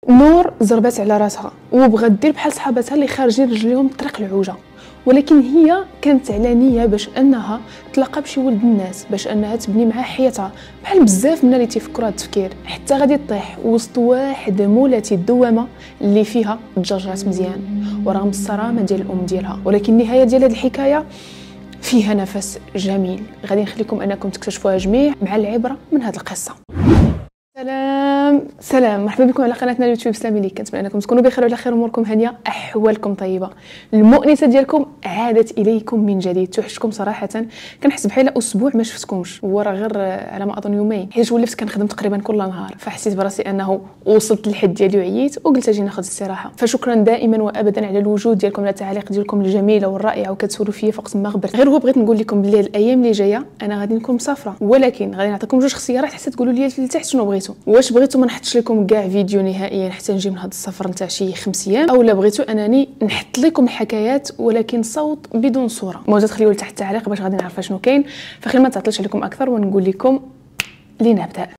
نور زربات على راسها وبغات دير بحال صحاباتها اللي خارجين رجليهم طريق العوجه، ولكن هي كانت على نيه باش انها تلاقى بشي ولد الناس، باش انها تبني معاه حياتها بحال بزاف من اللي تيفكروا هذا التفكير، حتى غادي تطيح وسط واحد مولاتي الدوامه اللي فيها تجرجرات مزيان ورغم الصرامه ديال الام ديالها. ولكن النهايه ديال هذه الحكايه فيها نفس جميل، غادي نخليكم انكم تكتشفوها جميع مع العبره من هذه القصه. سلام مرحبا بكم على قناتنا اليوتيوب سلامي ليك، كنتمنى انكم تكونوا بخير وعلى خير، اموركم هانيه، احوالكم طيبه. المؤنسه ديالكم عادت اليكم من جديد، توحشتكم صراحه، كنحس بحال اسبوع ما شفتكمش، هو راه غير على ما اظن يومين، حيت ولفت كنخدم تقريبا كل نهار، فحسيت براسي انه وصلت للحد ديالي وعييت وقلت اجي ناخذ استراحه. فشكرا دائما وابدا على الوجود ديالكم، على التعاليق ديالكم الجميله والرائعه، وكتسولوا فيا في وقت ما غبرت. غير هو بغيت نقول لكم بلي الايام اللي جايه انا غادي نكون مسافره، ولكن غادي نعطيكم جوج اختيارات حتى تقولوا لي لتحت شنو بغيتوا. واش بغيتوا ما نحطش لكم كاع فيديو نهائيا حتى نجي من هذا السفر نتاع شي 5 ايام، اولا بغيتوا انني نحط لكم الحكايات ولكن صوت بدون صوره؟ المهم تخليوا لتحت التعليق باش غادي نعرف شنو كاين. فخلينا ما تعطلش عليكم اكثر ونقول لكم لنبدا.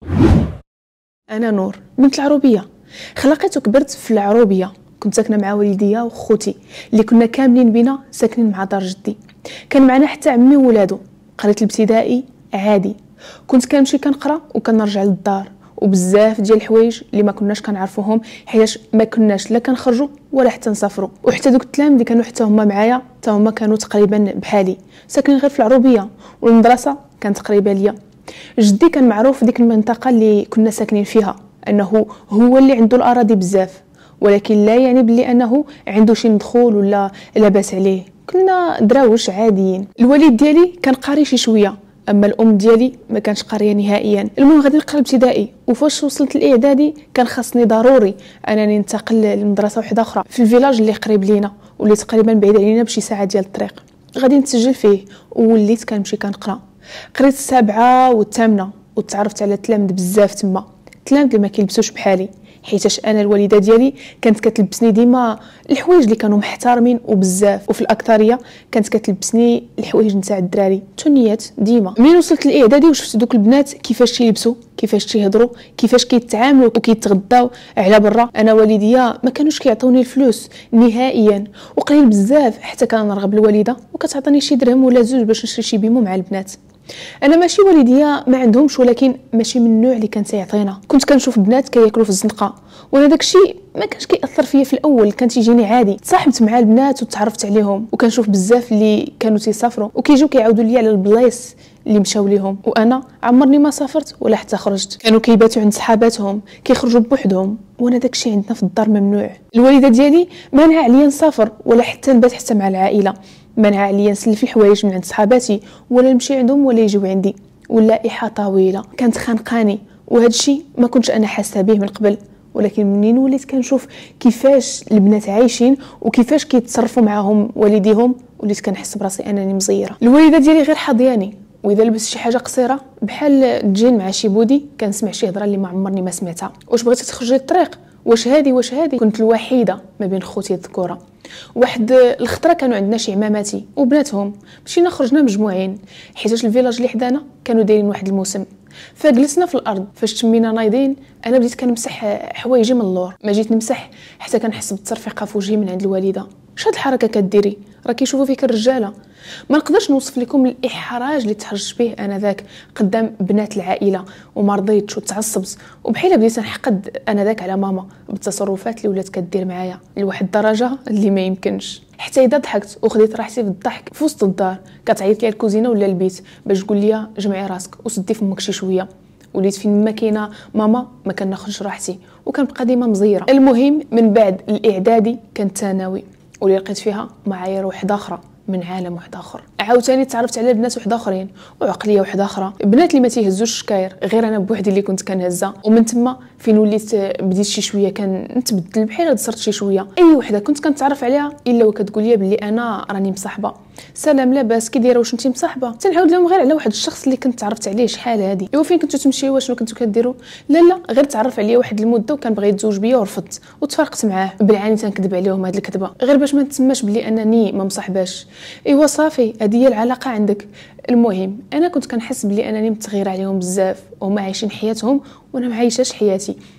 انا نور بنت العروبيه، خلقت وكبرت في العروبيه، كنت ساكنه مع والديا وخوتي اللي كنا كاملين بينا ساكنين مع دار جدي، كان معنا حتى عمي وولادو. قريت الابتدائي عادي، كنت كنمشي كنقرا وكنرجع للدار، وبزاف ديال الحوايج اللي ما كناش كنعرفوهم حيت ما كناش لا كنخرجوا ولا حتى نسافروا. وحتى دوك التلام اللي كانوا حتى هما معايا حتى هما كانوا تقريبا بحالي، ساكنين غير في العروبيه، والمدرسه كانت قريبه ليا. جدي كان معروف في ديك المنطقه اللي كنا ساكنين فيها انه هو اللي عنده الاراضي بزاف، ولكن لا يعني بلي انه عنده شي مدخول ولا لاباس عليه، كنا دراوش عاديين. الوالد ديالي كان قاري شي شويه، اما الام ديالي ما كانش قاريه نهائيا. المهم غادي نقرا الابتدائي، وفاش وصلت الاعدادي كان خاصني ضروري انني ننتقل لمدرسه واحده اخرى في الفيلاج اللي قريب لينا واللي تقريبا بعيد علينا بشي ساعه ديال الطريق. غادي نتسجل فيه ووليت كنمشي كنقرا. قريت السابعه والثامنه وتعرفت على تلامذ بزاف تما، تلامذ اللي ما كيلبسوش بحالي، حيتاش انا الوالده ديالي كانت كتلبسني ديما الحوايج اللي كانوا محترمين وبزاف، وفي الاكثريه كانت كتلبسني الحوايج نتاع الدراري تونيات ديما. منين وصلت للاعدادي وشفت دوك البنات كيفاش تيلبسوا، كيفاش تيهضروا، كيفاش كيتعاملوا وكيتغداو على برا، انا والديا ما كانوش كيعطوني الفلوس نهائيا، وقليل بزاف حتى كنرغب الوالده وكتعطيني شي درهم ولا زوج باش نشري شي بيمو مع البنات. انا ماشي والديا ما عندهمش، ولكن ماشي من النوع اللي كان تيعطينا. كنت كنشوف بنات كياكلوا في الزنقه وانا داكشي ما كانش كيأثر فيا في الاول، كان تيجيني عادي. تصاحبت مع البنات وتعرفت عليهم، وكنشوف بزاف اللي كانوا تيسافروا وكيجيو كيعاودوا لي على البلايص اللي مشاو ليهم، وانا عمرني ما سافرت ولا حتى خرجت. كانوا كيباتوا عند صحاباتهم، كيخرجوا بوحدهم، وانا داكشي عندنا في الدار ممنوع. الوالده ديالي مانعه عليا نسافر ولا حتى نبات حتى مع العائله، منع عليا نسلف الحوايج من عند صحاباتي ولا نمشي عندهم ولا يجيو عندي، واللائحه طويله كانت خانقاني، وهذا الشيء ما كنتش انا حاسه به من قبل. ولكن منين وليت كنشوف كيفاش البنات عايشين وكيفاش كيتصرفوا معاهم والديهم، وليت كنحس براسي انني مزيره. الوالده ديالي غير حاضياني، واذا لبس شي حاجه قصيره بحال الجين مع شي بودي كنسمع شي هضره اللي ما عمرني ما سمعتها. واش بغيتي تخرجي للطريق؟ واش هادي كنت الوحيده ما بين خوتي الذكوره. واحد الخطره كانوا عندنا شي عماماتي وبناتهم، مشينا خرجنا مجموعين حيت الفيلاج اللي حدانا كانوا دايرين واحد الموسم، فجلسنا في الارض. فاش تمينا نايضين انا بديت كنمسح حوايجي من اللور، ما جيت نمسح حتى كنحس بالتصرفيقه في وجهي من عند الوالده. شاد الحركه كديري؟ راه كيشوفوا فيك الرجاله. ما نقدرش نوصف لكم الاحراج اللي تحرجت به انا ذاك قدام بنات العائله، وما رضيتش وتعصبت، وبحال بديت نحقد انا ذاك على ماما بالتصرفات اللي ولات كدير معايا لواحد الدرجه اللي ما يمكنش. حتى اذا ضحكت وخديت راحتي في الضحك في وسط الدار كتعيط لي الكوزينه ولا البيت باش تقول لي جمعي راسك وسدي فمك شي شويه. وليت فين ما كاينه ماما ما كناخذش راحتي وكنبقى ديما مزيره. المهم من بعد الاعدادي كانت ثانوي، واللي لقيت فيها معايير واحده اخرى من عالم واحد اخر. عاوتاني تعرفت على بنات واحد اخرين وعقليه واحده اخرى، بنات اللي ما تيهزوش الشكاير غير انا بوحدي اللي كنت كنهزها. ومن تما فين وليت بديت شي شويه كنتبدل بحال صرت شي شويه. اي وحده كنت كنتعرف عليها الا وكتقول لي بلي انا راني مصاحبه، سلام لاباس كي دايره واش انت مصاحبه؟ تنعاود لهم غير على واحد الشخص اللي كنت تعرفت عليه شحال هادي. ايوا فين كنتو تمشيو شنو كنتو كديروا؟ لا غير تعرف عليا واحد المده وكان بغى يتزوج بيا ورفضت وتفرقت معاه. بالعاني تنكذب عليهم هاد الكذبه غير باش ما نتسماش بلي انني ما مصاحباش. ايوا صافي هذه هي العلاقه عندك. المهم انا كنت كنحس بلي انني متغيره عليهم بزاف، وهما عايشين حياتهم وانا ما عايشاش حياتي.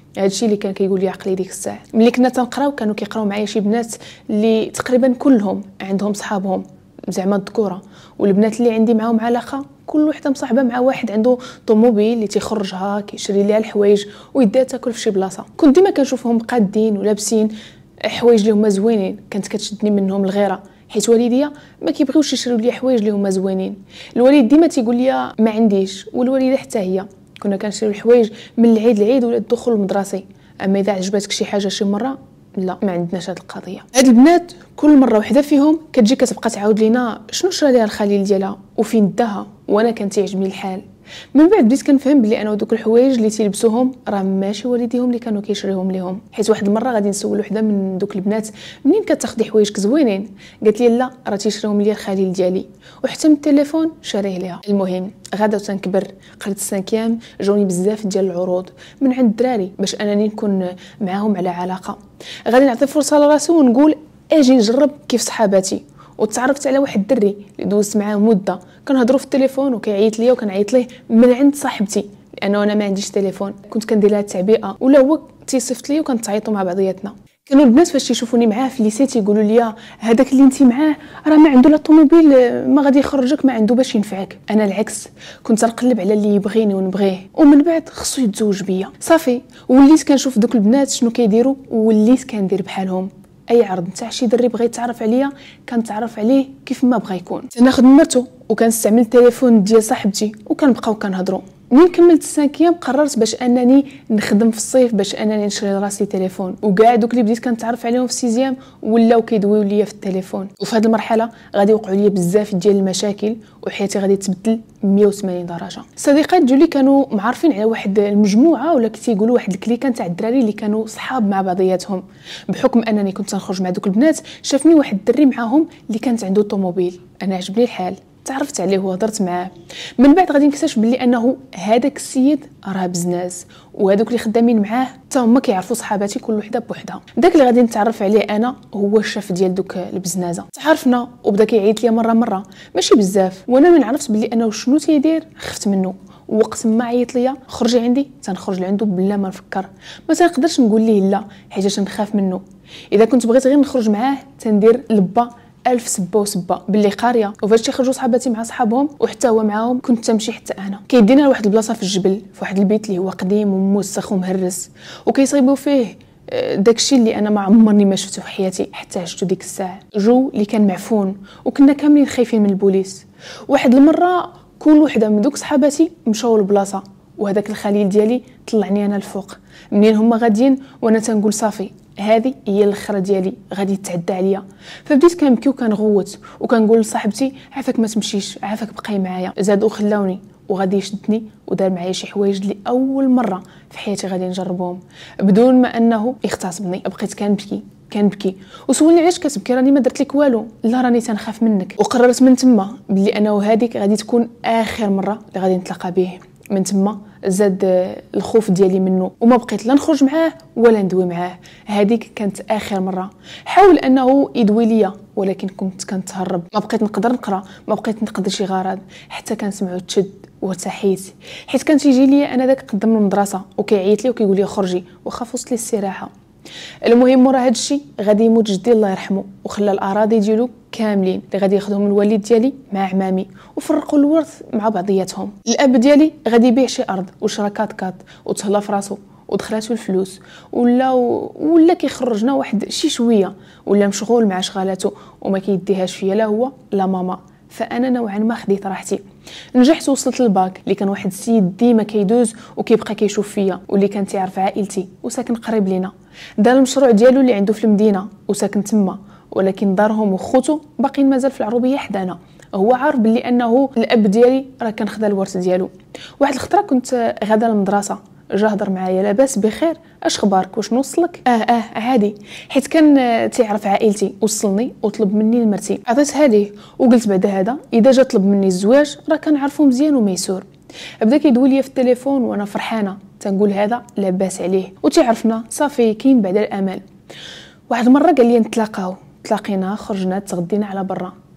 هادشي اللي كان كيقول لي عقلي ديك الساعه. ملي كنا تنقراو كانوا كيقراو معايا شي بنات اللي تقريبا كلهم عندهم صحابهم زعما الذكوره، والبنات اللي عندي معاهم علاقه كل وحده مصاحبه مع واحد عنده طوموبيل اللي تيخرجها كيشري ليها الحوايج ويديها تاكل في شي بلاصه. كنت ديما كنشوفهم قادين ولابسين حوايج اللي هما زوينين، كانت كتشدني منهم الغيره حيت والديا ما كيبغيوش يشريو لي حوايج اللي هما زوينين. الوالد ديما تيقول لي ما عنديش، والوالده حتى هي كنا كنشريو الحوايج من العيد للعيد ولا الدخول المدرسي. اما اذا عجبتك شي حاجه شي مره لا، ما عندناش هاد القضيه. هاد البنات كل مره وحده فيهم كتجي كتبقى تعاود لينا شنو شرا ليها الخليل ديالها وفين داها، وانا كان تيعجبني الحال. من بعد بديت كنفهم بلي انا ودوك الحوايج اللي تيلبسوهم راه ماشي والديهم اللي كانوا كيشريوهم ليهم. حيت واحد المره غادي نسول وحده من دوك البنات منين كتاخدي حوايجك زوينين، قالت لي لا راه تيشريوهم ليا الخليل ديالي، وحتى من التليفون شاريه ليها. المهم غدا تنكبر قريت السانكيام، جاوني بزاف ديال العروض من عند الدراري باش انني نكون معاهم على علاقه. غادي نعطي فرصه لراسي ونقول اجي نجرب كيف صحاباتي. وتعرفت على واحد الدري اللي دوزت معاه مده، كنهضروا في التليفون وكيعيط ليا وكنعيط ليه من عند صاحبتي لانه انا ما عنديش تليفون. كنت كندير لها التعبئه ولا هو تيصيفط لي وكنتعيطوا مع بعضياتنا. كانوا البنات فاش تيشوفوني معاه في الليسي تيقولوا لي هذاك اللي انت معاه راه ما عنده لا طوموبيل، ما غادي يخرجك، ما عنده باش ينفعك. انا العكس، كنت نقلب على اللي يبغيني ونبغيه ومن بعد خصو يتزوج بيا صافي. وليت كنشوف دوك البنات شنو كيديروا وليت كندير بحالهم. اي عرض نتاع شي دري بغى يتعرف عليا كنتعرف عليه كيف ما بغى يكون. ناخذ نمرته وكنستعمل التليفون ديال صاحبتي وكنبقاو كنهضروا. ملي كملت السانكيام قررت باش انني نخدم في الصيف باش انني نشري لراسي تليفون، وكاع دوك اللي بديت كنتعرف عليهم في السيزيام ولاو كيدويو ليا في التليفون. وفي هذه المرحله غادي يوقعوا لي بزاف ديال المشاكل وحياتي غادي تبدل 180 درجه. الصديقات ديالي كانوا معارفين على واحد المجموعه ولا كيقولوا واحد الكليكه تاع الدراري اللي كانوا صحاب مع بعضياتهم. بحكم انني كنت نخرج مع دوك البنات شافني واحد الدري معاهم اللي كانت عنده طوموبيل، انا عجبني الحال تعرفت عليه وهضرت معاه. من بعد غادي نكتشف بلي انه هذاك السيد راه بزناز، وهذوك اللي خدامين معاه حتى هما كيعرفوا صحاباتي كل وحده بوحدها. داك اللي غادي نتعرف عليه انا هو الشاف ديال دوك البزنازه. تعرفنا وبدا كيعيط ليا مره ماشي بزاف، وانا من عرفت بلي انه شنو تيدير خفت منه. وقت ما عيط ليا خرجي عندي تنخرج لعندو بلا ما نفكر، ما تنقدرش نقول ليه لا حيت نخاف منه. اذا كنت بغيت غير نخرج معاه تندير لبا ألف سبه وسبه باللي قاريه. وفاش تيخرجوا صحاباتي مع صحابهم وحتى هو معاهم كنت تمشي حتى انا. كيدينا لواحد البلاصه في الجبل في واحد البيت اللي هو قديم وموسخ ومهرس، وكيصيبوا فيه داكشي اللي انا ما عمرني ما شفته في حياتي حتى عشتو ديك الساعه. جو اللي كان معفون وكنا كاملين خايفين من البوليس. واحد المره كل وحده من دوك صحاباتي مشاو للبلاصه، وهذاك الخليل ديالي طلعني انا الفوق. منين هما غاديين وانا تنقول صافي هذه هي الاخره ديالي غادي تتعدى عليا. فبديت كنبكي وكنغوت وكنقول لصاحبتي عافاك ما تمشيش، عافاك بقاي معايا. زادوا خلاوني وغادي يشدني ودار معايا شي حوايج اللي اول مره في حياتي غادي نجربهم بدون ما انه يغتصبني. بقيت كنبكي وسولني علاش كتبكي، راني ما درت لك والو. لا راني تنخاف منك. وقررت من تما بلي انه هذيك غادي تكون اخر مره اللي غادي نتلاقى به. من تما زاد الخوف ديالي منه وما بقيت لا نخرج معاه ولا ندوي معاه. هذيك كانت اخر مره. حاول انه يدوي ليا ولكن كنت كنتهرب، ما بقيت نقدر نقرا، ما بقيت نقدر شي غرض، حتى كنسمعو تشد وارتحيت حيت كان تيجي لي انا داك قدام المدرسه وكيعيط لي وكيقول لي خرجي وخا فوسط لي الاستراحه. المهم مورا هادشي غادي يموت جدي الله يرحمه وخلى الاراضي ديالو كاملين اللي غادي ياخذهم الوالد ديالي مع عمامي وفرقوا الورث مع بعضياتهم. الاب ديالي غادي يبيع شي ارض وشرا كات وتهلا في راسو ودخلاتو الفلوس ولا كيخرجنا واحد شي شويه ولا مشغول مع شغالاتو وما كيديهاش فيا لا هو لا ماما. فانا نوعا ما خديت راحتي. نجحت وصلت للباك اللي كان واحد السيد ديما كيدوز وكيبقى كيشوف فيا واللي كان تيعرف عائلتي وساكن قريب لينا. دار المشروع ديالو اللي عنده في المدينه وساكن تما، ولكن دارهم وخوتو باقيين مازال في العروبيه حدانا. هو عارف بلي انه الاب ديالي راه كان خدا الورث ديالو. واحد الخطره كنت غادا للمدرسه جا هضر معايا لاباس بخير اش اخبارك واش نوصلك عادي حيت كان تيعرف عائلتي. وصلني وطلب مني المرتي عطيت هذه وقلت بعد هذا اذا جا طلب مني الزواج راه كنعرفو مزيان وميسور. بدا كيدوي لي في التليفون وانا فرحانه تنقول هذا لاباس عليه وتيعرفنا صافي كاين بعد الامل. واحد المره قال لي نتلاقاو، تلاقينا خرجنا تغدينا على برا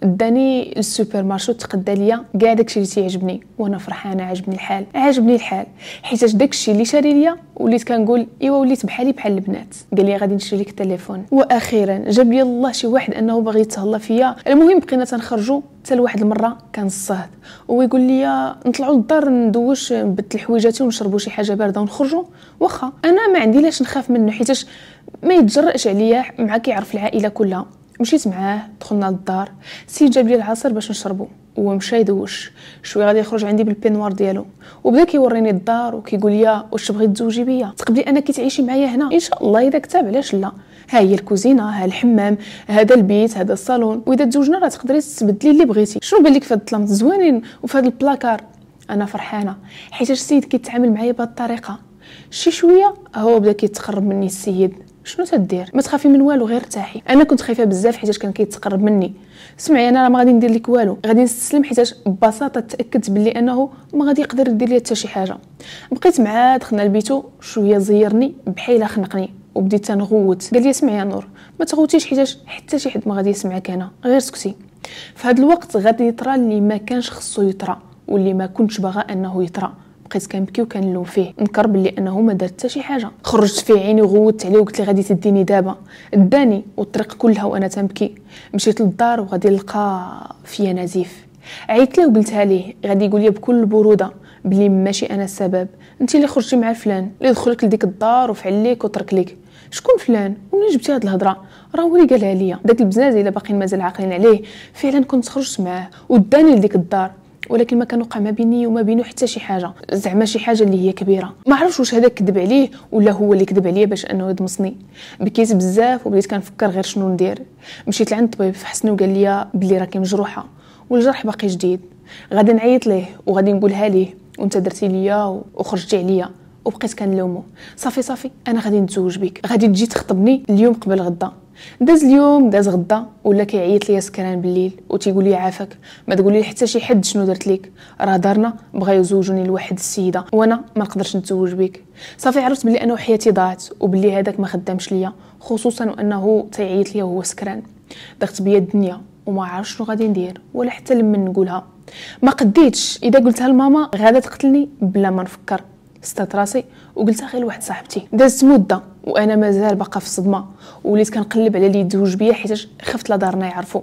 داني السوبر مارشو تقدى ليا كاع داكشي اللي تيعجبني، وانا فرحانه، عجبني الحال حيتاش داكشي اللي شاري ليا وليت كنقول ايوا وليت بحالي بحال البنات. قال لي غادي نشري لك التليفون. واخيرا جاب لي الله شي واحد انه باغي يتهلا فيا. المهم بقينا تنخرجوا حتى لواحد المره كان الصهد ويقول لي نطلعوا للدار ندوش نبدل حويجاتي ونشربوا شي حاجه بارده ونخرجوا. واخا انا ما عندي لاش نخاف منه حيتاش ما يتجرأش عليا، مع كيعرف العائله كلها. مشيت معاه، دخلنا للدار، السيد جاب لي العصير باش نشربو ومشى يدوش شويه، غادي يخرج عندي بالبينوار ديالو وبدا كيوريني الدار وكيقول لي واش تبغي تزوجي بيا، تقبلي انا كتعيشي معايا هنا ان شاء الله اذا كتاب، علاش لا، ها هي الكوزينه، ها الحمام، هذا البيت، هذا الصالون، واذا تزوجنا راه تقدري تبدلي اللي بغيتي. شنو بان لك في هاد الظلام زوينين وفي هاد البلاكار؟ انا فرحانه حيت السيد كيتعامل معايا بهاد الطريقه. شي شويه هو بدا كيتقرب مني السيد. شنو تدير؟ ما تخافي من والو، غير ارتاحي. انا كنت خايفه بزاف حيت كان كيتقرب مني. سمعي انا راه ما غادي ندير لك والو، غادي نستسلم حيت ببساطه تاكدت بلي انه ما غادي يقدر يدير لي حتى شي حاجه. بقيت معاه، دخلنا لبيتو، شويه زيرني بحال خنقني وبديت تنغوت. قال لي اسمعي يا نور ما تغوتيش حيت حتى شي حد ما غادي يسمعك، انا غير سكتي. في هذا الوقت غادي يطرى اللي ما كانش خصو يطرى واللي ما كنتش باغا انه يطرى. بقيت كنبكي وكنلوم فيه، نكر بلي انه ما دار حتى شي حاجه. خرجت في عيني وغوت عليه وقلت لي غادي تديني دابا. داني والطريق كلها وانا تنبكي. مشيت للدار وغادي نلقى فيا نزيف. عيطت له وقلتها ليه، غادي يقول لي بكل بروده بلي ماشي انا السبب، انت اللي خرجتي مع فلان اللي دخلك لديك الدار وفعل ليك وترك ليك. شكون فلان؟ ومنين جبتي هاد الهضره؟ راه هو اللي قالها ليا. داك البزاز الا باقيين مازال عاقلين عليه، فعلا كنت خرجت معاه وداني لديك الدار، ولكن ما كان وقع ما بيني وما بينه حتى شي حاجه، زعما شي حاجه اللي هي كبيره. ما عرفتش واش هذا كذب عليه ولا هو اللي كذب عليا باش انه يدمصني. بكيت بزاف وبديت كنفكر غير شنو ندير. مشيت لعند الطبيب فحصني وقال لي بلي راكي مجروحه والجرح باقي جديد. غادي نعيط ليه وغادي نقولها ليه وانت درتي ليا وخرجتي عليا. وبقيت كنلومو. صافي انا غادي نتزوج بك، غادي تجي تخطبني اليوم قبل غدا. داز اليوم داز غدا ولا كيعيط ليا سكران بالليل وتيقول لي عافاك ما تقولي لي حتى شي حد شنو درت لك، راه دارنا بغا يزوجوني لواحد السيده وانا ما نقدرش نتزوج بك. صافي عرفت بلي انا حياتي ضاعت وبلي هذاك ما خدامش ليا، خصوصا وانه تيعيط ليا وهو سكران. ضغط بيا الدنيا وما عرفتش شنو غادي ندير ولا حتى لمن نقولها. ما قديتش، اذا قلتها لماما غادا تقتلني بلا ما نفكر. استات راسي وقلتها غير لواحد صاحبتي. دازت مده وانا مازال باقا في الصدمه، وليت كنقلب على اللي يتزوج بيا حيت خفت لا دارنا يعرفوا.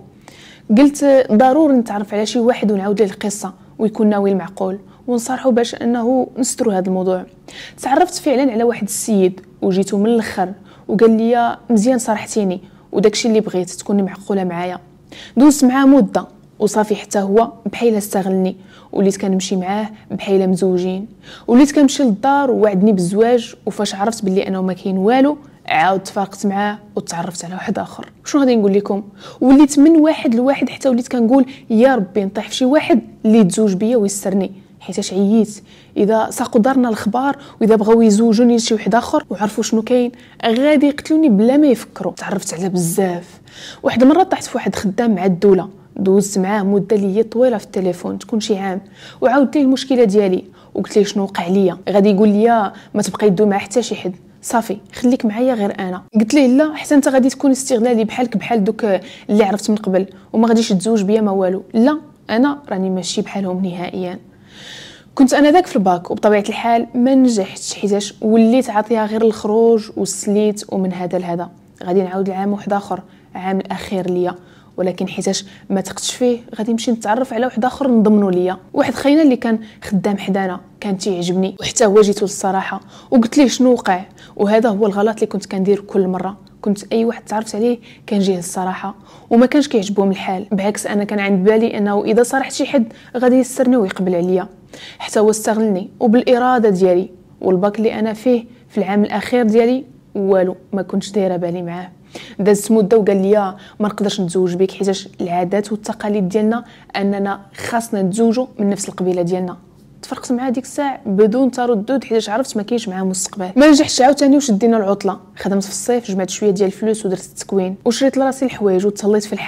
قلت ضروري نتعرف على شي واحد ونعاود ليه القصه ويكون ناوي المعقول ونصارحوا باش انه نستروا هذا الموضوع. تعرفت فعلا على واحد السيد وجيتو من الاخر وقال لي مزيان صارحتيني وداكشي اللي بغيت تكوني معقوله معايا. دوزت معاه مده وصافي حتى هو بحال استغلني، وليت كنمشي معاه بحال مزوجين. وليت كنمشي للدار ووعدني بالزواج، وفاش عرفت بلي انه ما كاين والو عاود تفارقت معاه وتعرفت على واحد اخر. شنو غادي نقول لكم، وليت من واحد لواحد حتى وليت كنقول يا ربي نطيح في شي واحد اللي يتزوج بيا ويسترني، حيتاش عييت اذا ساقوا دارنا الخبار واذا بغاو يزوجوني لشي واحد اخر وعرفوا شنو كاين غادي يقتلوني بلا ما يفكروا. تعرفت على بزاف. واحد المره طحت في واحد خدام مع الدوله، دوزت معاه مده اللي هي طويله في التليفون تكون شي عام، وعاودت ليه المشكله ديالي وقلت ليه شنو وقع ليا. غادي يقول لي ما تبقى يدو مع حتى شي حد، صافي خليك معايا غير انا. قلت ليه لا، حتى انت غادي تكون استغلالي بحالك بحال دوك اللي عرفت من قبل وما غاديش تزوج بيا ما والو. لا انا راني ماشي بحالهم نهائيا. كنت انا داك في الباك وبطبيعه الحال ما نجحتش حيتاش وليت عاطيها غير الخروج وسليت، ومن هذا لهذا غادي نعاود العام واحد اخر، عام الاخير ليا، ولكن حيتاش ما تقتش فيه غادي نمشي نتعرف على واحد اخر نضمنوا ليا. واحد خينا اللي كان خدام حدانا كان تيعجبني وحتى هو جيتو للصراحه وقلت ليه شنو وقع. وهذا هو الغلط اللي كنت كندير كل مره، كنت اي واحد تعرفت عليه كنجيه للصراحه وما كانش كيعجبهم الحال. بعكس انا كان عند بالي انه اذا صارحت شي حد غادي يسرني ويقبل عليا، حتى هو استغلني وبالاراده ديالي. والباك اللي انا فيه في العام الاخير ديالي والو ما كنتش دايره بالي معاه. دازت مده وقال لي ما نقدرش نتزوج بك حيتاش العادات والتقاليد ديالنا اننا خاصنا نتزوجوا من نفس القبيله ديالنا. تفرقت مع ديك الساعه بدون تردد حيتاش عرفت ما كاينش معاه مستقبل. ما نجحتش عاوتاني وشدينا العطله. خدمت في الصيف، جمعت شويه ديال الفلوس ودرت التكوين وشريت لراسي الحوايج وتهليت في الحاله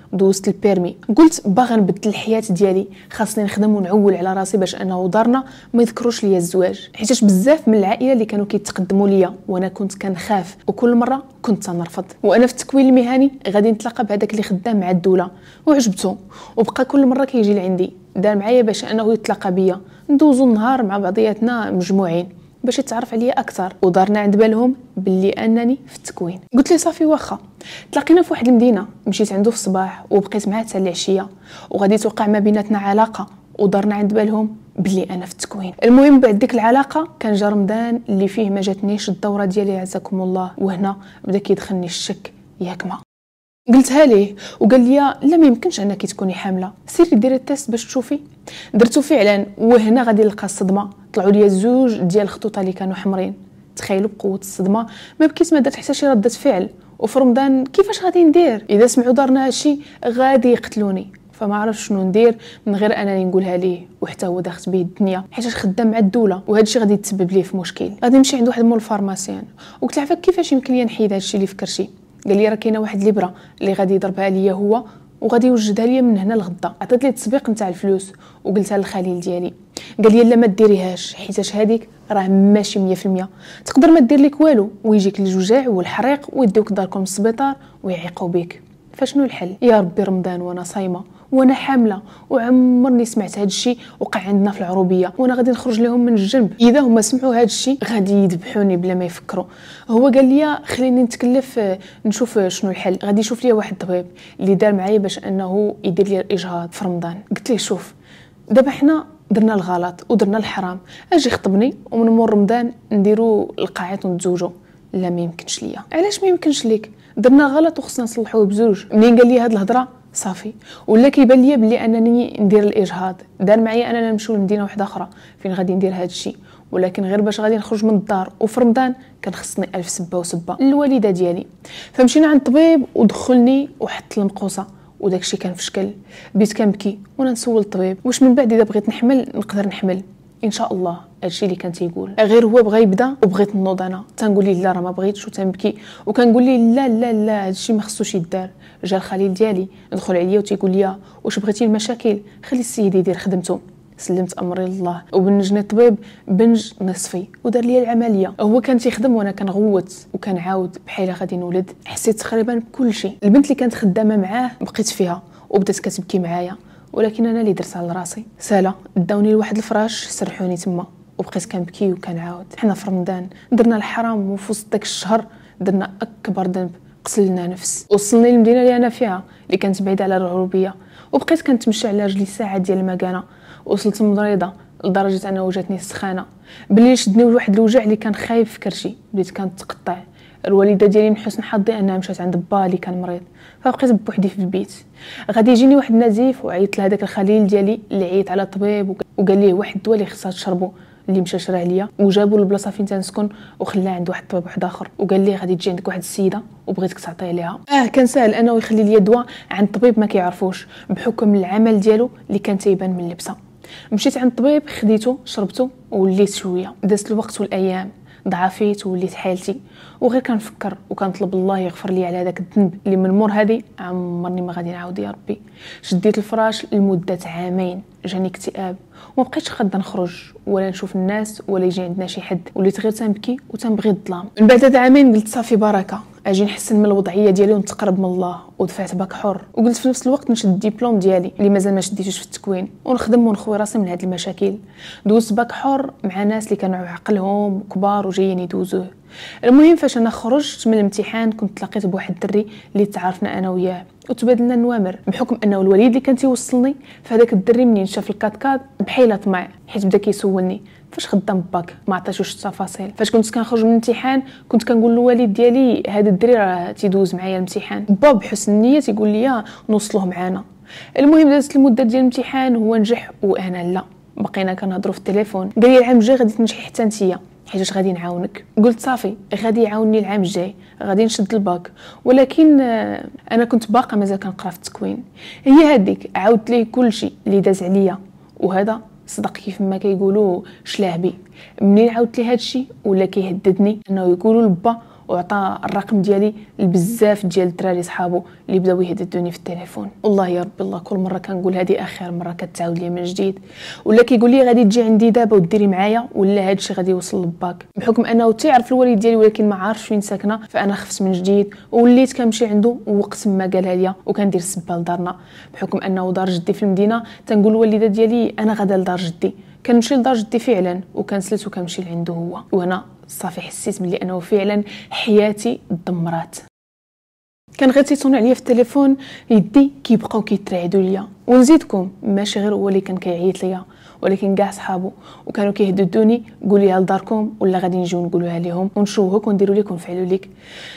دوزت البيرمي، قلت باغا نبدل الحياه ديالي، خاصني نخدم ونعول على راسي باش انه دارنا ما يذكروش ليا الزواج، حيت بزاف من العائله اللي كانوا كيتقدموا ليا وانا كنت كنخاف وكل مره كنت تنرفض. وانا في التكوين المهني غادي نتلاقى بهذاك اللي خدام مع الدوله وعجبته، وبقى كل مره كيجي لعندي، دار معايا باش انه يتلاقى بيا، ندوزو النهار مع بعضياتنا مجموعين باش يتعرف عليا اكثر، ودارنا عند بالهم باللي انني في التكوين. قلت لي صافي واخا. تلاقينا في واحد المدينه، مشيت عنده في الصباح وبقيت معاه حتى العشيه، وغادي توقع ما بيناتنا علاقه، ودارنا عند بالهم باللي انا في التكوين. المهم بعد ديك العلاقه كان جا رمضان اللي فيه ما جاتنيش الدوره ديالي عزكم الله، وهنا بدا كيدخلني الشك، ياك ما قلتها ليه وقال لي لا ما يمكنش انك تكوني حامله، سيري ديري التيست باش تشوفي. درتو فعلا، وهنا غادي نلقى الصدمه، طلعوا لي زوج ديال الخطوط اللي كانوا حمرين. تخيلوا بقوه الصدمه، ما بكيت ما درت حتى شي رده فعل. وفي رمضان كيفاش غادي ندير؟ اذا سمعوا دارنا هادشي غادي يقتلوني، فما عرفتش شنو ندير من غير انني نقولها ليه، وحتى هو داخت به الدنيا حيت خدام مع الدوله، وهذا الشيء غادي يتسبب ليه في مشكل. غادي نمشي عند واحد مول الفارماسيان وقلت له عفاك كيفاش يمكن لي نحيد هذا الشيء اللي فكرتي؟ قال لي راه كاينه واحد الابره اللي غادي يضربها ليا هو وغادي يوجدها ليا من هنا لغدا. عطيت لي التسبيق نتاع الفلوس وقلتها للخليل ديالي، قال لي لا ما ديريهاش حيتاش هذيك راه ماشي 100%، تقدر ما دير لك والو ويجيك الجوجاع والحريق ويديوك داركم للسبيطار ويعيقوا بك. فشنو الحل؟ يا ربي رمضان وانا صايمه وانا حامله، وعمرني سمعت هذا الشيء وقع عندنا في العروبيه، وانا غادي نخرج لهم من الجنب، اذا هما سمعوا هذا الشيء غادي يذبحوني بلا ما يفكروا. هو قال لي خليني نتكلف نشوف شنو الحل، غادي يشوف لي واحد الطبيب اللي دار معايا باش انه يدير لي الاجهاض في رمضان. قلت له شوف دابا حنا درنا الغلط ودرنا الحرام، اجي خطبني ومن مور رمضان نديروا القاعات ونتزوجوا؟ لا ما يمكنش ليا. علاش ما يمكنش ليك؟ درنا غلط وخصنا نصلحوه بزوج. منين قال لي هاد الهضره صافي ولا كيبان ليا بلي انني ندير الاجهاض. دار معايا اننا نمشيو لمدينه واحده اخرى فين غادي ندير هذا الشيء، ولكن غير باش غادي نخرج من الدار وفي رمضان كان خصني 1000 سبه وسبه للوالده ديالي. فمشينا عند الطبيب ودخلني وحط المقوسه، وداك الشيء كان في شكل بديت كنبكي وانا نسول الطبيب واش من بعد اذا بغيت نحمل نقدر نحمل ان شاء الله. هادشي اللي كان تيقول، غير هو بغى يبدا وبغيت نوض انا، تنقول لي لا راه ما بغيتش وتنبكي، وكنقول لي لا لا لا هادشي ما خصوش يدار. جا الخليل ديالي دخل عليا وتيقول لي واش بغيتي المشاكل خلي السيد يدير خدمته. سلمت امري لله وبنجني الطبيب بنج نصفي ودار لي العمليه. هو كان تيخدم وانا كنغوت وكنعاود بحال غادي نولد. حسيت تقريبا بكل شيء. البنت اللي كانت خدامه معاه بقيت فيها وبدات كتبكي معايا، ولكن انا اللي درتها لراسي. سالا داوني لواحد الفراش سرحوني تما وبقيت كنبكي وكنعاود. حنا في رمضان درنا الحرام، وفي وسط داك الشهر درنا اكبر ذنب قتلنا نفس. وصلني للمدينه اللي انا فيها اللي كانت بعيده على العروبيه، وبقيت كنتمشى على رجلي ساعه ديال المكانه. وصلت مريضه لدرجه انه وجاتني السخانه، باللي شدني واحد الوجع اللي كان خايف في كرشي، بديت كنتقطع. الوالده ديالي من حسن حظي انها مشات عند با اللي كان مريض، فبقيت بوحدي في البيت. غادي يجيني واحد النزيف وعيطت لهداك الخليل ديالي اللي عيط على الطبيب وقال ليه واحد الدواء اللي خصها تشربو، اللي مشى شراه ليا وجابوا للبلاصه فين تنسكن وخلاه عند واحد الطبيب واحد اخر، وقال لي غادي تجي عندك واحد السيده وبغيتك تعطي ليها. كان ساهل انه يخلي لي دواء عند طبيب ما كيعرفوش بحكم العمل ديالو اللي كان تيبان من اللبسه. مشيت عند الطبيب خديته شربته ووليت شويه. دازت الوقت والايام، ضعفيت ووليت حالتي، وغير كنفكر وكنطلب الله يغفر لي على هذاك الذنب اللي من مور هذه عمرني ما غادي نعاود. يا ربي شديت الفراش لمده عامين، جاني اكتئاب وما بقيتش قادة نخرج ولا نشوف الناس ولا يجي عندنا شي حد، وليت غير تنبكي وتنبغي الظلام. من بعد هاد عامين قلت صافي بركه اجي نحسن من الوضعيه ديالي ونتقرب من الله، ودفعت باك حر. وقلت في نفس الوقت نشد الدبلوم ديالي اللي مازال ما شديتوش في التكوين ونخدم ونخوي راسي من هاد المشاكل. دوزت باك حر مع ناس اللي كانوا عقلهم كبار وجايين يدوزوه. المهم فاش انا خرجت من الامتحان كنت تلاقيت بواحد الدري اللي تعرفنا انا وياه وتبادلنا النوامر، بحكم انه الوليد اللي كان تيوصلني فهذاك الدري منين شاف الكادكاد بحيله طمع، حيت بدا كيسولني فاش خدام باك، ما عطاتوش التفاصيل. فاش كنت كنخرج من الامتحان كنت كنقول للوالد ديالي هذا الدري راه تيدوز معايا الامتحان، با بحسن النيه تيقول لي نوصلوه معانا. المهم دازت المده ديال الامتحان هو نجح وانا لا، بقينا كنهضروا في التليفون. قال لي العام الجاي غادي تنجحي حتى نتيا حيت غادي نعاونك. قلت صافي غادي يعاونني العام الجاي، غادي نشد الباك. ولكن انا كنت باقا مازال كنقرا في التكوين. هي هذيك عاودت ليه كل شيء اللي داز عليا، وهذا صدق كيف ما كيقولوا شلاه بي. منين عاودت ليه هذا الشيء ولا كيهددني انه يقولوا لبا وعطى الرقم ديالي لبزاف ديال الدراري صحابو اللي بداو يهددوني في التليفون. والله يا ربي الله، كل مره كنقول هذه اخر مره كتعاود لي من جديد، ولا كيقول لي غادي تجي عندي دابا وديري معايا، ولا هادشي غادي يوصل لباك. بحكم انه تيعرف الوالد ديالي ولكن ما عارفش فين ساكنه، فانا خفت من جديد ووليت كنمشي عنده وقت ما قالها ليا، وكندير السبه لدارنا. بحكم انه دار جدي في المدينه، تنقول الوالده ديالي انا غادا لدار جدي، كنمشي لدار جدي فعلا وكنسلت وكنمشي لعنده هو. وهنا صافي حسيت بلي انه فعلا حياتي دمرات. كان غير تيصون عليا في التليفون يدي كيبقاو كيترعدوا ليا، ونزيدكم ماشي غير هو اللي كان كيعيط ليا، ولكن كاع صحابو، وكانوا كيهددوني قوليها لداركم ولا غادي نجيو نقولوها لهم ونشوهوك ونديروا لك ونفعلوا لك،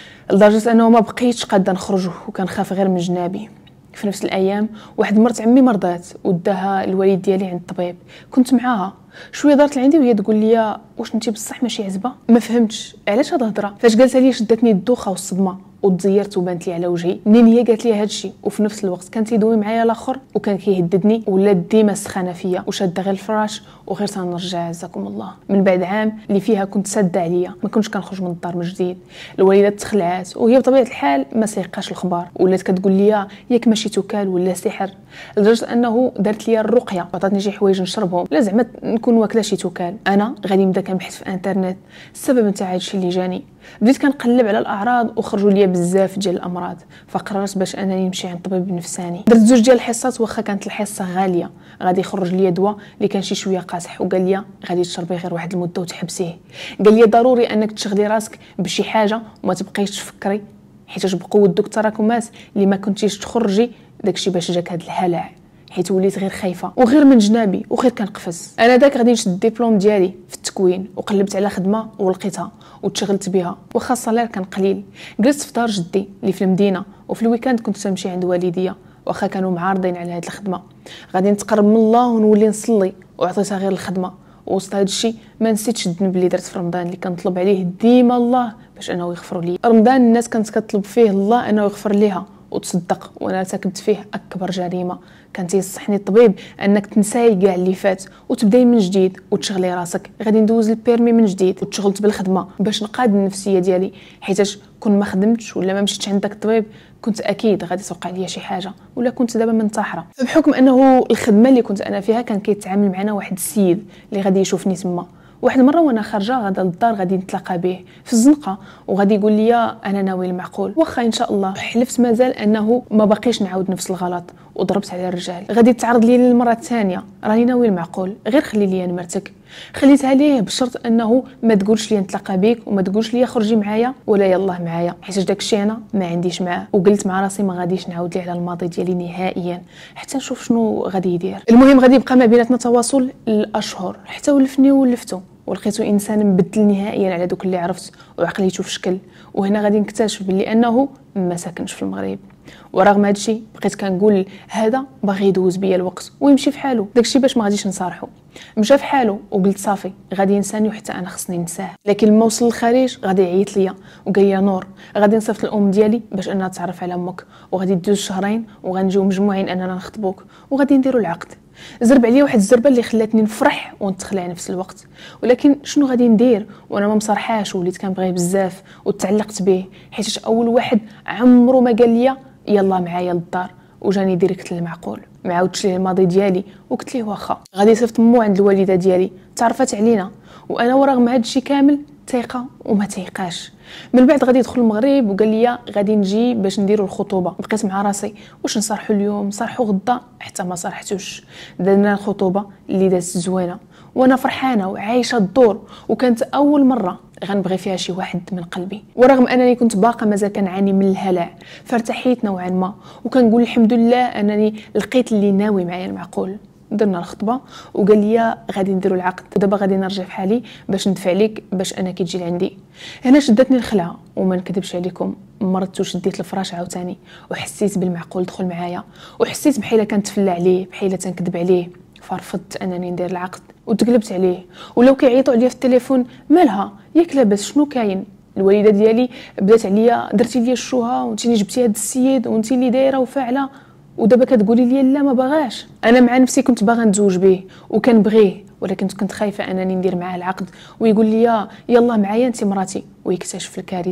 لدرجه انه ما بقيتش قاده نخرج وكنخاف غير من جنابي. في نفس الايام واحد مرت عمي مرضات وداها الوالد ديالي عند الطبيب، كنت معاها شويه دارت لعندي وهي تقول لي واش انت بصح ماشي عزبه. ما فهمتش علاش هاد الهضره، فاش جالسه لي شدتني الدوخه والصدمه وتزيرت وبانت لي على وجهي. منين هي قالت لي هادشي وفي نفس الوقت كان تيدوي معايا الاخر وكان كيهددني، ولا ديما سخانه فيا وشاده غير الفراش وغير تنرجع عزكم الله. من بعد عام اللي فيها كنت ساده عليا، ما كنتش كنخرج من الدار من جديد. الوالده تخلعات وهي بطبيعه الحال ما سيقاش الخبار، ولات كتقول لي ياك ماشي توكال ولا سحر، لدرجه انه دارت لي الرقيه وعطاتني شي حوايج نشربهم لا زعما نكون واكله شي توكال. انا غادي نبدا كنبحث في انترنت السبب نتاع هادشي اللي جاني، بديت كنقلب على الاعراض وخرجوا لي بزاف ديال الامراض، فقررت باش انني نمشي عند طبيب نفساني. درت 2 ديال الحصات واخا كانت الحصه غاليه، غادي يخرج لي دواء اللي كان شي شويه قاصح، وقال لي غادي تشربيه غير واحد المده وتحبسيه. قال لي ضروري انك تشغلي راسك بشي حاجه وما تبقيش تفكري، حيت بقوه دوك التراكمات اللي ما كنتيش تخرجي داكشي باش جاك هذا الهلع، حيت وليت غير خايفه وغير من جنابي وغير كنقفز. انا داك غادي نشد الدبلوم ديالي في التكوين، وقلبت على خدمه ولقيتها وتشغلت بها، واخا الصالير كان قليل. جلست في دار جدي اللي في المدينه، وفي الويكاند كنت تمشي عند والديا واخا كانوا معارضين على هذه الخدمه. غادي نتقرب من الله ونولي نصلي، وعطيتها غير الخدمه. وسط هذا الشيء ما نسيتش الذنب اللي درت في رمضان اللي كنطلب عليه ديما الله باش انه يغفر لي. رمضان الناس كانت كتطلب فيه الله انه يغفر ليها وتصدق، وانا ارتكبت فيه اكبر جريمه. كان تيصحني الطبيب انك تنساي كاع اللي فات وتبداي من جديد وتشغلي راسك. غادي ندوز البيرمي من جديد وتشغلت بالخدمه باش نقاد النفسيه ديالي، حيتاش كون ما خدمتش ولا ما مشيتش عندك الطبيب كنت اكيد غادي توقع ليا شي حاجه، ولا كنت دابا منتحره. بحكم انه الخدمه اللي كنت انا فيها كان كيتعامل معنا واحد السيد اللي غادي يشوفني تما. واحد المره وانا خارجه غادا للدار غادي نتلاقى به في الزنقه، وغادي يقول لي انا ناوي المعقول واخا ان شاء الله. حلفت مازال انه ما باقيش نعاود نفس الغلط، وضربت على الرجال. غادي تعرض لي للمره الثانيه، راني ناوي المعقول، غير خلي لي نمرتك. خليتها ليه بشرط انه ما تقولش لي نتلاقى بك وما تقولش لي خرجي معايا ولا يلاه معايا، حيت داكشي انا ما عنديش معاه. وقلت مع راسي ما غاديش نعاود ليه على الماضي ديالي نهائيا حتى نشوف شنو غادي يدير. المهم غادي يبقى ما بيناتنا تواصل الاشهر، حتى ولفني ولفتو ولقيتو انسان مبدل نهائيا على دوك اللي عرفت وعقليته في شكل. وهنا غادي نكتشف بلي انه ما ساكنش في المغرب. ورغم هادشي بقيت كنقول هذا باغي يدوز بيا الوقت ويمشي في حاله، داكشي باش ما غاديش نصارحو. مشى في حاله وقلت صافي غادي ينساني وحتى انا خصني ننساه. لكن لما وصل للخارج غادي يعيط ليا وقال لي نور غادي نصيفط الام ديالي باش انها تعرف على امك، وغادي تدوز شهرين وغنجيو مجموعين اننا نخطبوك وغادي نديروا العقد. زرب عليا واحد الزربه اللي خلاتني نفرح ونتخلع نفس الوقت. ولكن شنو غادي ندير وانا ما مصرحاش وليت كنبغيه بزاف وتعلقت به، حيت اول واحد عمره ما قال لي يلا معايا للدار، وجاني ديريكت للمعقول. ما عاودتش ليه الماضي ديالي وقلت ليه واخا. غادي صيفط مو عند الوالده ديالي، تعرفت علينا وانا ورغم هذا الشيء كامل تيقه وما تيقاش. من بعد غادي يدخل المغرب وقال لي غادي نجي باش نديروا الخطوبه. بقيت مع راسي واش نصرحوا اليوم نصرحوا غدا، حتى ما صرحتوش. درنا الخطوبه اللي دازت زوينه وانا فرحانه وعايشه الدور، وكانت اول مره غنبغي فيها شي واحد من قلبي. ورغم انني كنت باقه مازال كنعاني من الهلع، فارتحيت نوعا ما وكنقول الحمد لله انني لقيت اللي ناوي معايا المعقول. درنا الخطبه وقال لي غادي نديروا العقد، ودابا غادي نرجع في حالي باش ندفع لك باش انا كي تجي لعندي. هنا شدتني الخلعه وما نكذبش عليكم، مرضت وشديت الفراش عاوتاني وحسيت بالمعقول دخل معايا، وحسيت بحال كنتفلى عليه بحال تنكذب عليه. فرفضت انني ندير العقد وتقلبت عليه. ولو كيعيطوا عليا في التليفون مالها ياك لاباس شنو كاين، الوالده ديالي بدات عليا درتي لي الشوهه وانت اللي جبتي هذا السيد وانت اللي دايره وفاعله، ودابا كتقولي لي لا ما باغاش. انا مع نفسي كنت باغا نتزوج به وكنبغيه، ولكن كنت خايفه انني ندير معاه العقد ويقول لي يلا معايا انت مراتي ويكتشف الكارثه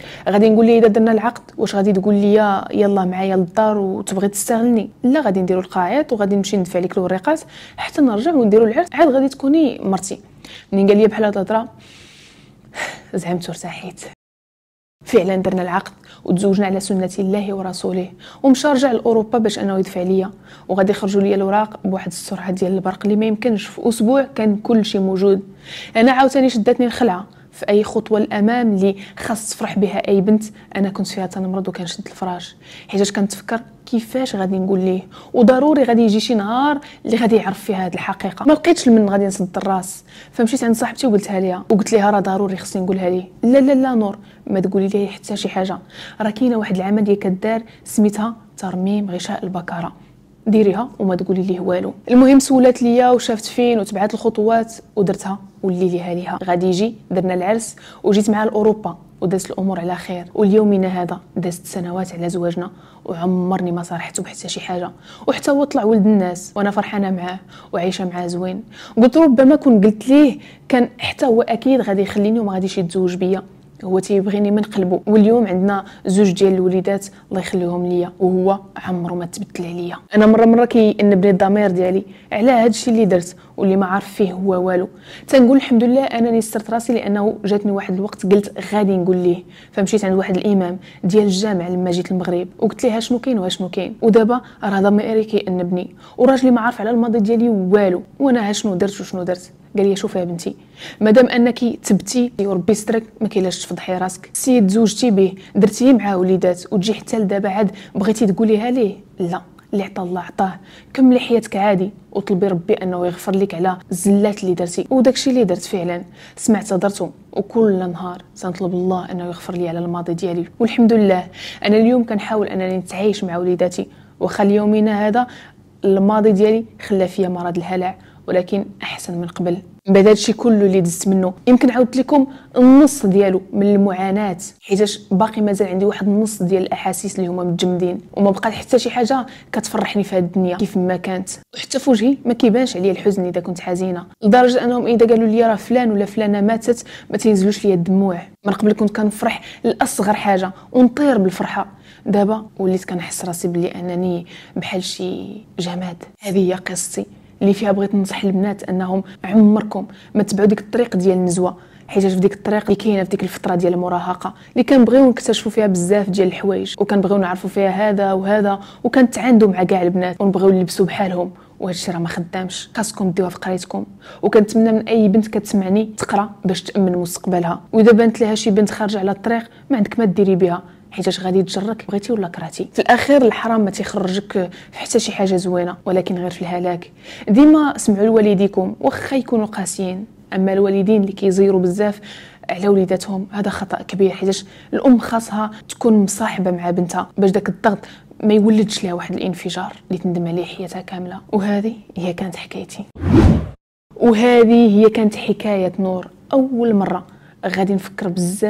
غادي نقول ليه اذا درنا العقد واش غادي تقول لي يلا معايا للدار وتبغي تستغلني؟ لا، غادي نديروا القاعات وغادي نمشي ندفع لك الوريقات حتى نرجع ونديروا العرس، عاد غادي تكوني مرتي. منين قال لي بحال هاد الهضره زعمت وارتحيت. فعلا درنا العقد وتزوجنا على سنة الله ورسوله، ومشى رجع لاوروبا باش انه يدفع ليا، وغادي يخرجوا لي الاوراق بواحد السرعه ديال البرق اللي ما يمكنش. في اسبوع كان كل شيء موجود. انا عاوتاني شدتني الخلعه في اي خطوه الامام اللي خاص تفرح بها اي بنت. انا كنت فيها تنمرض وكنشد الفراش حيتاش كنتفكر كيفاش غادي نقول ليه، وضروري غادي يجي شي نهار اللي غادي يعرف فيها هذه الحقيقه. ما لقيتش من غادي نسد الراس، فمشيت عند صاحبتي وقلتها ليها، وقلت لها راه ضروري خصني نقولها ليه. لا لا لا نور، ما تقولي لي حتى شي حاجه، راه كاينه واحد العمليه كدار سميتها ترميم غشاء البكره، ديريها وما تقولي ليه والو. المهم سولات ليا وشافت فين وتبعت الخطوات ودرتها واللي ليها ليها. غادي يجي درنا العرس وجيت معاه لاوروبا ودازت الامور على خير، واليومنا هذا دازت سنوات على زواجنا وعمرني ما صارحته بحتى شي حاجه، وحتى هو طلع ولد الناس وانا فرحانه معاه وعايشه معاه زوين. قلت ربما كون قلت ليه كان حتى هو اكيد غادي يخليني وما غاديش يتزوج بيا، هو تيبغيني من قلبه. واليوم عندنا زوج ديال الوليدات الله يخليهم ليا، وهو عمره ما تبدل عليا. انا مره كيأنبني الضمير ديالي على هذا الشيء اللي درت واللي ما عارف فيه هو والو. تنقول الحمد لله انني سترت راسي، لانه جاتني واحد الوقت قلت غادي نقول ليه. فمشيت عند واحد الامام ديال الجامع لما جيت المغرب وقلت ليه شنو كاين وشنو كاين، ودابا راه ضميري كيأنبني وراجلي ما عارف على الماضي ديالي والو، وانا شنو درت وشنو درت. قال لي شوفي يا بنتي، مادام انك تبتي وربي سترك ما كاينلاش تفضحي راسك. السيد زوجتي به درتيه مع وليدات وتجي حتى لدابا عاد بغيتي تقوليها ليه؟ لا، اللي عطا الله عطاه. كملي حياتك عادي وطلبي ربي انه يغفر لك على الزلات اللي درتي. وداكشي اللي درت فعلا سمعت هضرته، وكل نهار سنطلب الله انه يغفر لي على الماضي ديالي. والحمد لله انا اليوم كنحاول انني نتعايش مع وليداتي، واخا اليومنا هذا الماضي ديالي خلى فيا مرض الهلع، ولكن احسن من قبل. بعد هادشي كله اللي دزت منه يمكن عاودت لكم النص ديالو من المعاناه، حيتاش باقي مازال عندي واحد النص ديال الاحاسيس اللي هما متجمدين، وما بقى حتى شي حاجه كتفرحني في هاد الدنيا كيف ما كانت. وحتى في وجهي ما كيبانش عليا الحزن اذا كنت حزينه، لدرجه انهم اذا قالوا لي راه فلان ولا فلانه ماتت ما تينزلوش ليا الدموع. من قبل كنت كنفرح لاصغر حاجه ونطير بالفرحه، دابا وليت كنحس راسي بلي انني بحال شي جماد. هذه هي قصتي اللي فيها بغيت ننصح البنات انهم عمركم ما تبعوا ديك الطريق ديال النزوه، حيت في ديك الطريق اللي كاينه في ديك الفتره ديال المراهقه اللي كنبغيو نكتشفوا فيها بزاف ديال الحوايج، وكنبغيو نعرفوا فيها هذا وهذا، وكنتعاندوا مع كاع البنات ونبغيو نلبسوا بحالهم، وهذا الشيء راه ما خدامش. خاصكم ديوها في قرايتكم، وكنتمنى من اي بنت كتسمعني تقرا باش تامن مستقبلها. واذا بانت لها شي بنت خارجه على الطريق ما عندك ما ديري بها، حيتاش غادي تجرك بغيتي ولا كرهتي. في الاخير الحرام ما تيخرجك في حتى شي حاجه زوينه، ولكن غير في الهلاك. ديما سمعوا لوالديكم واخا يكونوا قاسيين، اما الوالدين اللي كيزيروا بزاف على وليداتهم هذا خطا كبير، حيتاش الام خاصها تكون مصاحبه مع بنتها باش داك الضغط ما يولدش لها واحد الانفجار اللي تندم عليه حياتها كامله. وهذه هي كانت حكايتي، وهذه هي كانت حكايه نور. اول مره غادي نفكر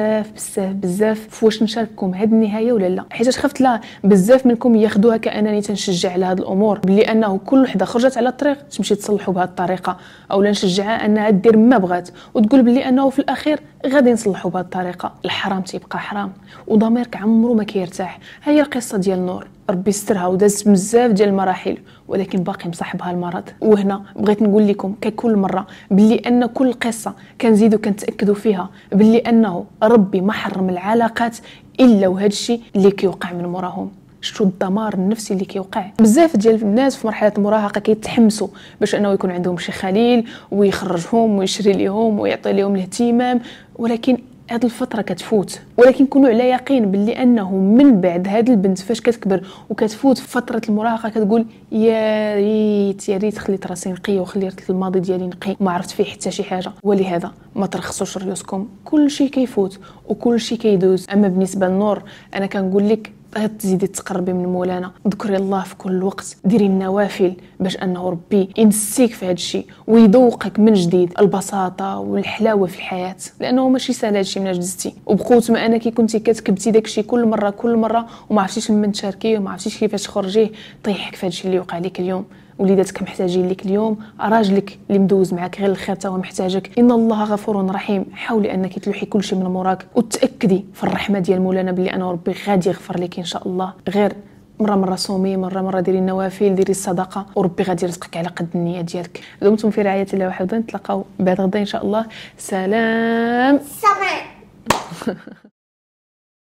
بزاف في واش نشارككم هاد النهايه ولا لا، حيت خفت لا بزاف منكم ياخذوها كانني تنشجع على هاد الامور، بلي انه كل وحده خرجت على الطريق تمشي تصلحوا بهاد الطريقه، او لا نشجعها انها دير ما بغات وتقول بلي انه في الاخير غادي نصلحوا بهاد الطريقه. الحرام تيبقى حرام وضميرك عمره ما كيرتاح. هي القصه ديال نور، ربي سترها ودازت بزاف ديال المراحل ولكن باقي مصاحبها المرض. وهنا بغيت نقول لكم ككل مره بلي ان كل قصه كنزيدوا كنتاكدوا فيها بلي انه ربي ما حرم العلاقات الا وهذا الشيء اللي كيوقع من موراهم. شتو الدمار النفسي اللي كيوقع. بزاف ديال الناس في مرحله المراهقه كيتحمسوا باش انه يكون عندهم شي خليل ويخرجهم ويشري لهم ويعطي لهم الاهتمام، ولكن هذه الفتره كتفوت. ولكن كونوا على يقين باللي انه من بعد هذه البنت فاش كتكبر وكتفوت في فتره المراهقه كتقول يا ريت خليت راسي نقي وخليت الماضي ديالي نقي وما عرفت فيه حتى شي حاجه. ولهذا ما ترخصوش ريوسكم، كل شيء كيفوت وكل شيء كيدوز. اما بالنسبه للنور انا كنقول لك تزيدي تقربي من مولانا، ذكري الله في كل وقت، ديري النوافل باش انه ربي ينسيك في هذا الشيء ويذوقك من جديد البساطه والحلاوه في الحياه، لانه ماشي سهل هذا الشيء من جدتي. وبقوت ما انك كنتي كتكبتي داك الشيء كل مره وما عرفتيش من تشاركيه وما عرفتيش كيفاش تخرجيه، طيحك في هذا الشيء اللي وقع لك اليوم. وليداتك محتاجين لك اليوم، راجلك اللي مدوز معاك غير الخير تا هو محتاجك. ان الله غفور رحيم. حاولي انك تلوحي كل شيء من موراك وتاكدي في الرحمه ديال مولانا بلي انا وربي غادي يغفر لك ان شاء الله. غير مره صومي، مره ديري النوافل، ديري الصدقه، وربي غادي يرزقك على قد النيه ديالك. دمتم في رعايه الله وحفظه. نتلاقاو بعد غدا ان شاء الله. سلام.